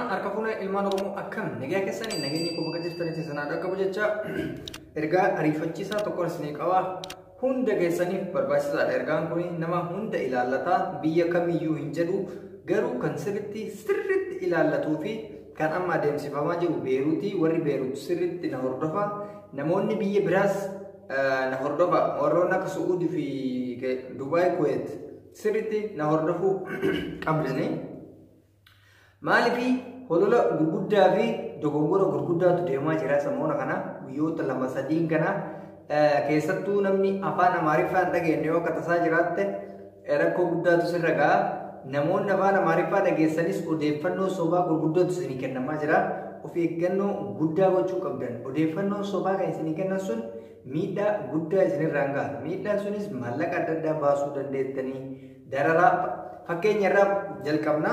harka fuuna ilmaan Oromoo akkam nagaa keessanii nageenyi koo bakka jirtanitti sanaadha qabu jecha ergaa ariifachiisaa tokko isinii qaba hunda keessaniif barbaachisaadha. Ergaan kun nama hunda ilaallata biyya kamiyyuu hin jedhu garuu kan sirriitti ilaallatuu fi kan amma adeemsifamaa jiru Beeruutii warri Beeruut sirriitti na hordofa namoonni biyya biraas na hordofa warroonni akka Suudii fi Dubaay Kuwait sirriitti na hordofuu qabdanii. Maaliifii holola gurguddaa fi dogongora gurguddaatu deemaa jira samoona kana guyyoota lama sadiin kana keessattuu namni afaan Amaariffaan dhageenye yoo tasaa jiraatte rakkoo guddaatu sirra ga'a. Namoonni afaan Amaariffaa dhageessanis odeeffannoo sobaa gurguddaatu isinii kennamaa jira. Of eeggannoo guddaa gochuu qabdan. Odeeffannoo sobaa kan isinii kennan sun miidhaa guddaa isinirraan ga'a. Miidhaan sunis maallaqa adda addaa baasuu dandeettanii dararaa fakkeenyarraa jalqabna.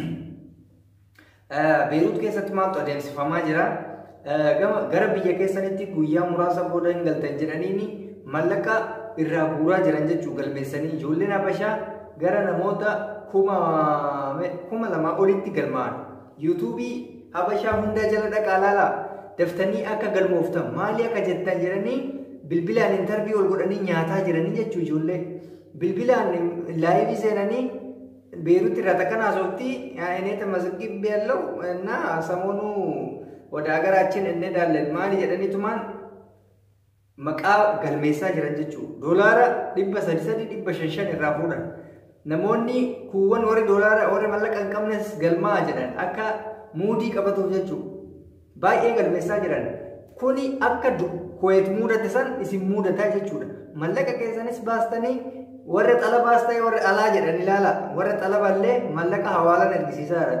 Beeruut keessatti maaltu adeemsifamaa jira? Gara biyya keessanitti guyyaa muraasa booda hin galtan jedhaniini maallaqa irraa guuraa jiran jechuu galmeessanii ijoolleen Habashaa gara namoota kuma lama olitti galmaa'an. Yuutuubii Habashaa hundaa jala dhaqaa ilaalaa daftanii akka galmooftan maali akka jettan jedhanii bilbilaan intarviyuu ol godhanii nyaataa jiranii jechuu ijoollee bilbilaan laayivii seenanii Beeruut irraa takkan haasofti አይነት መዝግብ ያለው እና ሰሞኑ ወደ ሀገራችን እንሄዳለን ማሊ jedhaniitumaan maqaa galmeessaa jiran jechuudha. Doolaara 300 irraa fuudhan. Namoonni kuuwwan warri doolaara warri maallaqa hin qabnes galmaa jedhan akka muudii qabatuuf jechuudha. Baay'ee galmeessaa jiran. Kuni akka Kuwait mudate san isin mudataa jechuudha. Maallaqa keessanis baastanii warra xalabaas ta'e warra alaa jedhan ilaala. Warra xalaballee maallaqa hawaalaan ergisiisaadha.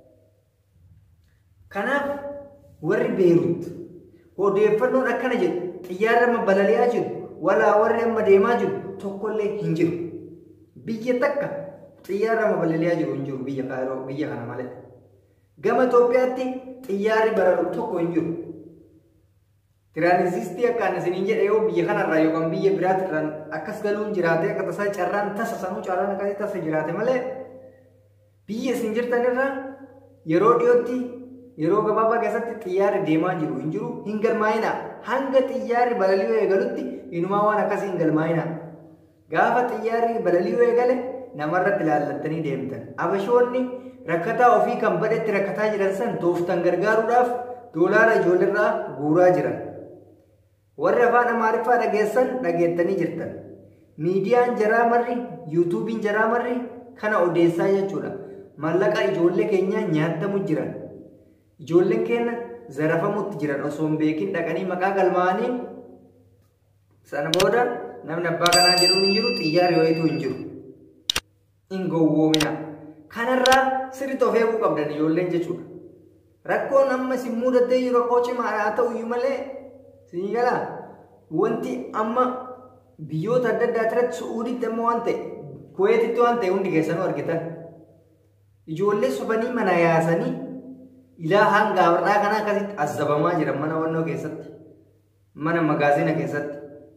Kanaaf warri Beeruut odeeffannoon akkana jedhu xiyyaarri amma balali'aa jiru walaa warri amma deemaa jiru tokkollee hin jiru. Biyya takka xiyyaarri amma balali'aa jiru hin jiru biyya kana malee. Gama Itoophiyaatti xiyyaarri baralu tokko hin jiru. Tiraanzistii akkaan isiniin jedhe yoo biyya kanarraa yookaan biyya biraatirraan akkas galuun jiraate akka tasaa carraan tasa sanuu carraan akkasii tasa jiraate malee biyya isin jirtanirraa yeroo dhiyootti yeroo gabaabaa keessatti xiyyaarri deemaa jiru hin jiru hin galmaa'ina hanga xiyyaarri balali'uu eegalutti inumaa waan akkasii hin galmaa'ina. Gaafa xiyyaarri balali'uu eegale namarratti ilaallattanii deemtan. Habashoonni rakkataa ofii kan badhetti rakkataa jiran san tooftan gargaaruudhaaf doolaara ijoolleerraa guuraa jiran. Warri afaan Amaariffaa dhageessan dhageettanii jirtan. Miidiyaan jaraa marri yuutuubiin jaraa marri kana odeessaa jechuudha. Maallaqa ijoollee keenyaa nyaatamu jiran. Ijoolleen keenya zarafamutti jiran osoo hin beekin dhaqanii maqaa galmaa'anii sana booda namni abbaa kanaa jedhuun hin jiru xiyyaarri wayituu hin jiru. Hin gowwoomina. Kanarraa sirriitti of eeguu qabdan ijoolleen jechuudha. Rakkoon amma isin mudatee jiru rakkoo cimaadha haa ta'uyyuu malee sii galaa wanti amma biyyoota adda addaa irratti Suudiitti amma waan ta'e Kuweetitti waan ta'e hundi keessanuu argitan. Ijoollee sobanii mana yaasanii ilaa hanga har'aa kana akkasitti azzabamaa jiran mana wannoo keessatti mana magaazina keessatti.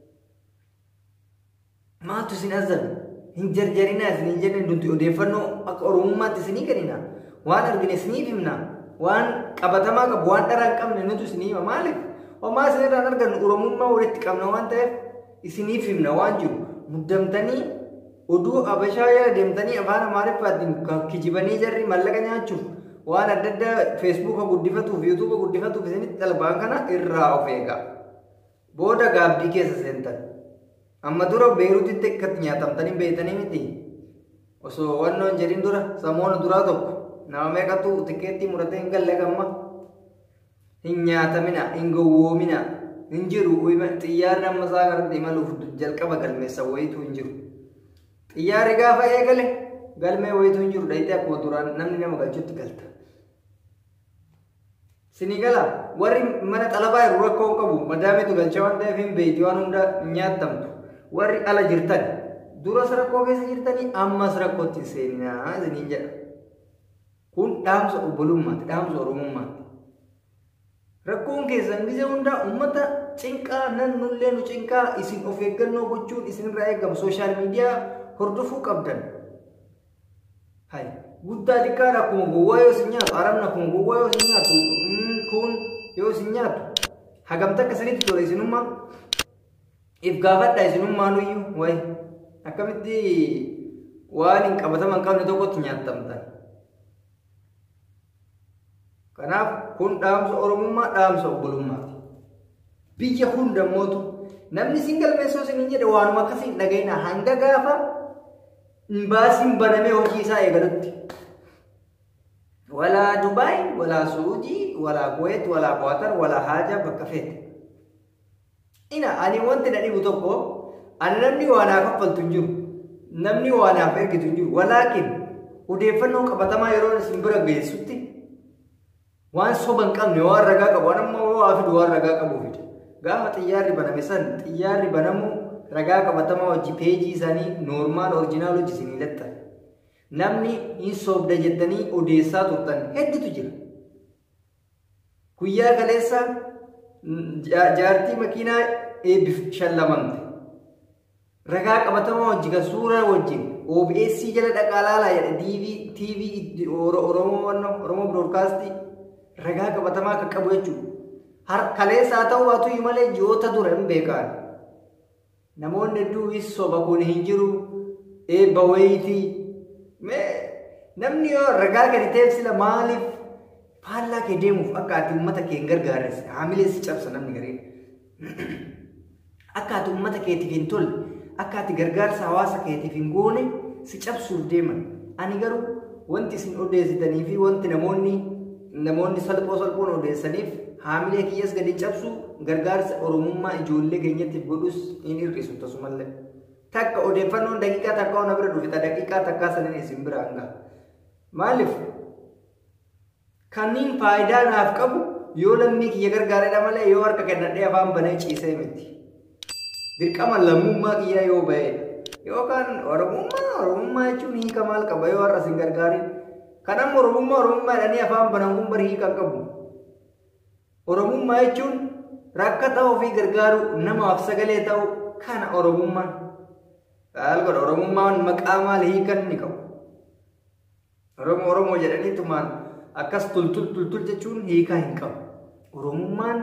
Maatu isin azzabe hin jarjarinaa isin hin jedhan nuti odeeffannoo akka Oromummaatti isinii kennina waan argine isiniif himna waan qabatamaa qabu waan dharaa hin qabne nuti isinii hima maaliif homaa isinirraan argannu Oromummaa walitti qabna waan ta'eef isiniif himna waan jiru muddamtanii oduu Habashaa jala deemtanii afaan Amaariffaatiin kijibanii jarri maallaqa nyaachuuf waan adda addaa Feesbuuka guddifatuuf Yuutuuba guddifatuuf isinitti dalbaan kana irraa of eegaa. Booda gaabbii keessa seentan. Amma dura Beeruutitti akkatti nyaatamtanii beeytanii miti. Osoo wannoon jedhin dura samoona duraa tokko nama meeqatu tikeettii muratee hin galle gamma. Hin nyaatamina, hin gowwoomina, hin jiru xiyyaarri amma isaa kanatti imaluuf jalqaba galmeessa wayituu hin jiru. Xiyyaarri gaafa eegale galmee wayituu hin jiru dhayitee akkuma duraan namni nama galchutti galta. Sinii gala warri mana xalabaa yeroo rakkoo qabu madaamitu galcha waan ta'eef hin beeyti waan hunda nyaatamtu. Warri ala jirtan duras rakkoo keessa jirtanii ammas rakkootti seenaa isiniin jedha. Kun dhaamsa obbolummaati, dhaamsa Oromummaati. Rakkoon keessan gisee hundaa uummata cinqaa nan nullee nu cinqaa isin of eeggannoo gochuun isinirraa eegamu sooshaal miidiyaa hordofuu qabdan. Hai guddaa xiqqaan akkuma gowwaa yoo isin nyaatu arabni akkuma gowwaa yoo isin nyaatu kun yoo isin nyaatu hagamta akka sanitti tola isinummaa if gaafadha isinummaanuyyu way akkamitti waan hin qabataman qabne tokkotti nyaattamtan. Kanaaf kun dhaamsa oromummaa dhaamsa obbolummaati. Biyya hunda mootu namni isin galmeessoo isin jedhe waanuma akkasiin dhagayna hanga gaafa imbaasiin banamee hojii isaa eegalutti. Walaa Dubaay, walaa Suudii, walaa Kuwait, walaa Qatar, walaa Haajaa bakka feete. Ina ani wanti na dhibu tokko ani namni waanaaf kaffaltu hin jiru. Namni waanaaf ergitu hin jiru. Walaakin odeeffannoo qabatamaa yeroo isin bira geessutti waan soba hin qabne waan ragaa qabu waan ammoo waa fidu waan ragaa qabu fide. Gaafa xiyyaarri baname san xiyyaarri banamu ragaa qabatamaa hojii peejii isaanii noormaal orjinaal hojii isinii lattan. Namni hin sobda jettanii odeessaa turtan hedduutu jira. Guyyaa kaleessa jaartii makiinaa eebbif shallamamte. Ragaa qabatamaa hojii kan suuraa wajjin OBS jala dhaqaalaalaa jedha TV Oromoo Broadcast ragaa qabatamaa kan qabu jechuudha. Kaleessaa ta'uu baatu malee ji'oota dura hin beekan. Namoonni hedduu soba kun hin jiru eebba wayitii. Namni yoo ragaa gadi ta'eef sila maaliif faallaa kee deemuuf akka ati uummata kee hin gargaarres haamilee si cabsa namni garee. Akka ati uummata keetiif hin tolle akka ati gargaarsa hawaasa keetiif hin goone si cabsuuf deeman. Ani garuu wanti isin odeessitanii fi wanti namoonni salphoon odeessaniif haamilee kiyyaas gadi cabsu gargaarsa oromummaa ijoollee keenyatti godhus hin hir'isu tasumallee. Takka odeeffannoon daqiiqaa takka ona bira dhufita daqiiqaa takkaa sanin isin bira hanga. Maaliif kanniin faayidaa naaf qabu yoo lammii kiyya gargaaredha malee yoo harka kennadhee afaan banee ciisee miti. Dirqama lammummaa kiyyaa yoo ba'e yookaan oromummaa jechuun hiika maal qaba yoo har'a isin gargaarin. Kanam oromummaa jedhanii afaan banan kun bari hiika qabu. Oromummaa jechuun rakkata ofii gargaaru namaaf sagalee ta'u kana oromummaan. Algoda oromummaan maqaa maal hiikan ni qabu. Oromoo jedhanii tumaan akkas tultul jechuun hiikaa hin qabu. Oromummaan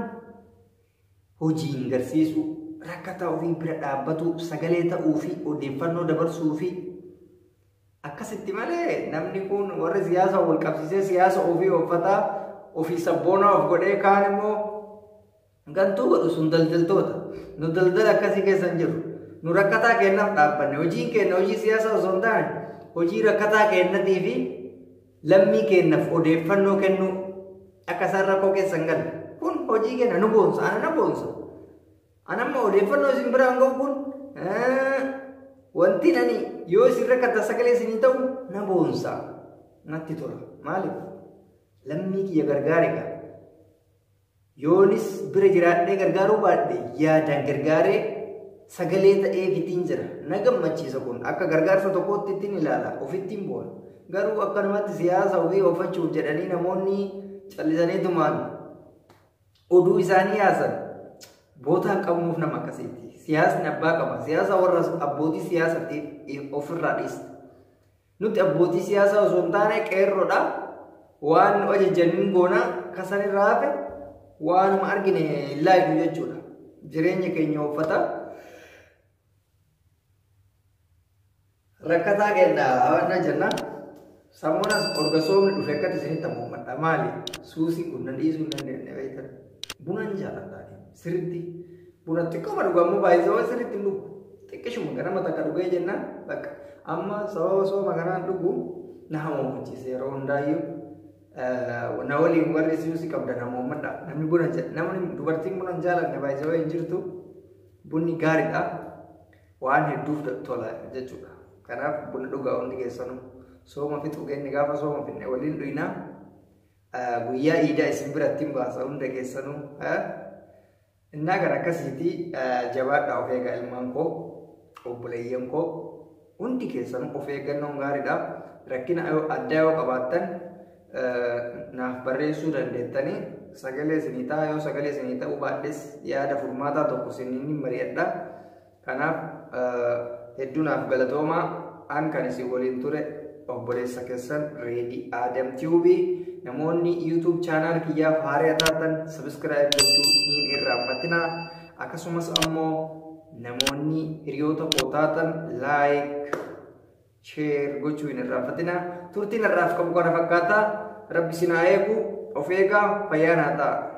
hojiin garsiisu rakkata ofii bira dhaabbatu sagalee ta'uu fi odeeffannoo dabarsuu fi akkasitti malee namni kun warri siyaasa wal qabsiisee siyaasa ofii uffataa ofii sabboonaa of godhee kaan immoo gantuu godhu sun daldaltoota. Nu daldala akkasii keessa hin jiru. Nu rakkataa kennaaf dhaabbanne hojiin kenna hojii siyaasa osoo hin taane hojii rakkataa kennatii fi lammii kennaaf odeeffannoo kennu akka isaan rakkoo keessa hin galle. Kun hojii kenna nu boonsa ana na boonsa. Anamma odeeffannoo isin biraan ga'u kun wanti nani yoo isin rakkata sagalee isinii ta'u na boonsa natti tola. Maaliif lammii kiyya gargaare qaba. Yoonis bira jiraadhee gargaaruu baadhee yaadaan gargaaree sagalee ta'ee fitiin jira. Na gammachiisa kun akka gargaarsa tokkootti ittiin ilaala ofittiin boona. Garuu akkanumatti siyaasa ofii oofachuuf jedhanii namoonni callisanii tumaan oduu isaanii yaasan bootaan qabuuf nama akkasiiti. Siyaasni abbaa qaba. Siyaasa warra abbootii siyaasaatiif ofirraa dhiista. Nuti abbootii siyaasaa osoo hin taane qeerroodha. Waan nu ajajaniin goona kasanirraa hafe waanuma argine laayifu jechuudha. Jireenya keenya uffata. Rakkataa kenna hawaasna jenna. Sammuunas orgasoomni dhufe akkatti isinitti ammuumadha. Maali? Suusii kun nan dhiisuu hin dandeenye beekan. Buna hin jaalladha. Sirriitti buna xiqqooma dhugamu baay'isoo sirriitti dhugu. Xiqqishuma ganama takka dhugee jennaan bakka amma sooma kanaan dhugu na hamuumachiise yeroo hundaayyuu na waliin warri suusii qabdan hamuumadha. Namni dubartiin buna hin jaalanne baay'isoo hin jirtu bunni gaariidha. Waan hedduuf tola jechuudha. Kanaaf buna dhugaa hundi keessanuu sooma fixuu kenni gaafa sooma finne waliin dhuyinaa guyyaa iidaa isin biratti hin baasa hunda keessanuu. Innaa kan akkasiiti jabaadhaa of eegaa ilmaan koo obboleeyyan koo hundi keessanuu of eeggannoon gaariidha. Rakkina addaa yoo qabaattan naaf barreessuu dandeettanii sagalee isinii ta'a yoo sagalee isinii ta'uu baadhes yaada furmaataa tokko isiniin mari'adha. Kanaaf hedduu naaf galatoomaa an kan isin waliin ture obboleessa keessan Reedii Aadam Tiubii. Namoonni YouTube channel kiyyaaf haaraa taatan subscribe gochuu hin irraanfatinaa. Akkasumas ammoo namoonni hiriyoota koo taatan like share gochuu hin irraanfatinaa. Turtiin irraaf qabu kana fakkaata. Rabbi sinaa eegu of eegaa fayyaa naa ta'a.